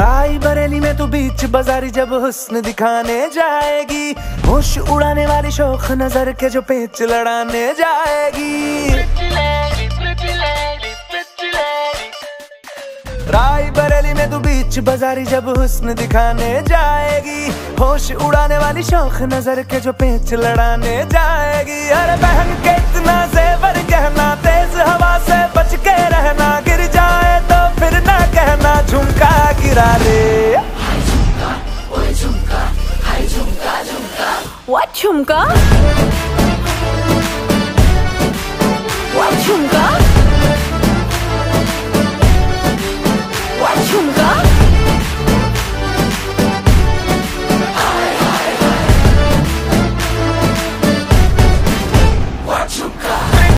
राय बरेली में तू बीच बाजारी जब हुस्न दिखाने जाएगी, होश उड़ाने वाली शौक नजर के जो पेच लड़ाने जाएगी। राय बरेली में तू बीच बाजारी जब हुस्न दिखाने जाएगी, होश उड़ाने वाली शौक नजर के जो पेच लड़ाने जाएगी। अरे बहन के इतना जेवर गहना, तेज हवा से बच के रहना, गिर जाए तो फिर ना कहना झुमका गिरा ले। What झुमका?